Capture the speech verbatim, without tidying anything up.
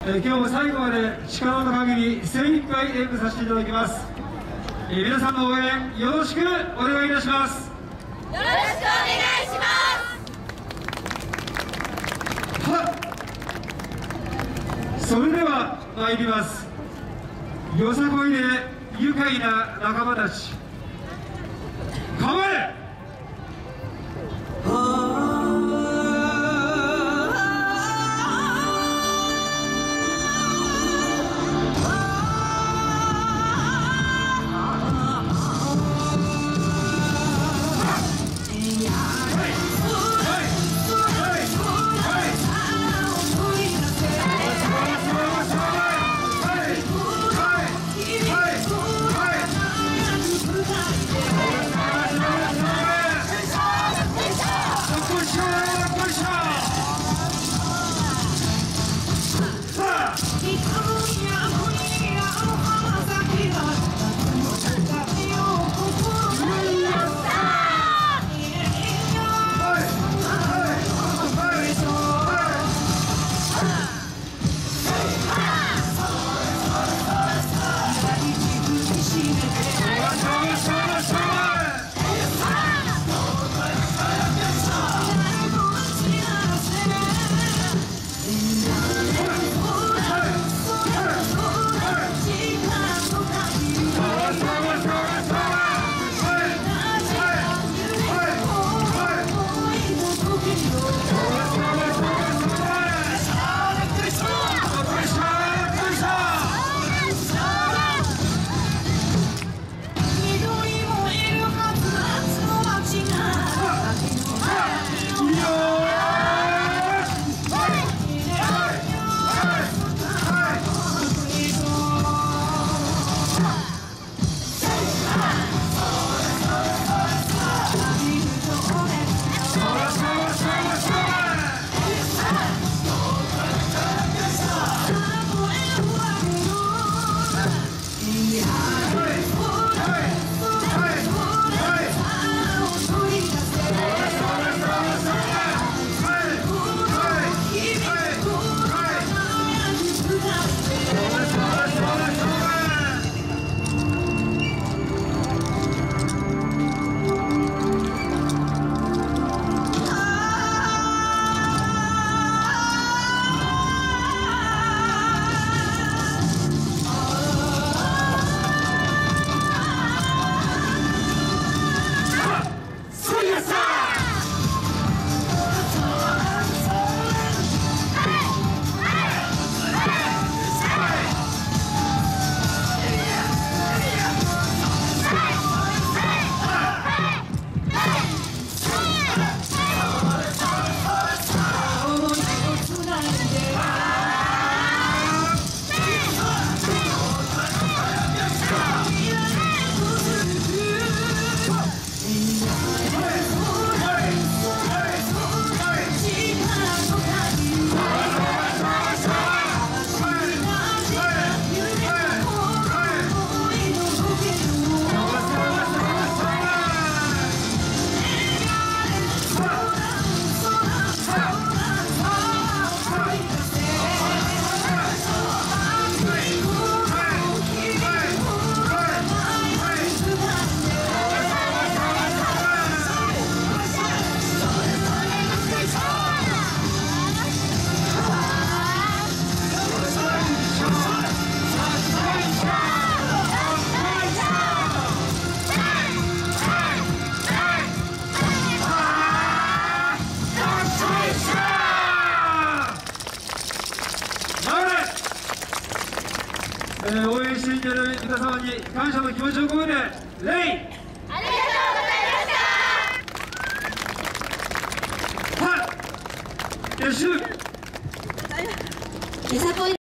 え今日も最後まで力の限り精一杯演舞させていただきます。え皆さんの応援よろしくお願いいたします。 よろしくお願いします。 はっ、それでは参ります。よさこいで愉快な仲間たち、構え。えー、応援していただいた皆様に感謝の気持ちを込めて礼。ありがとうございました。はっ、よし。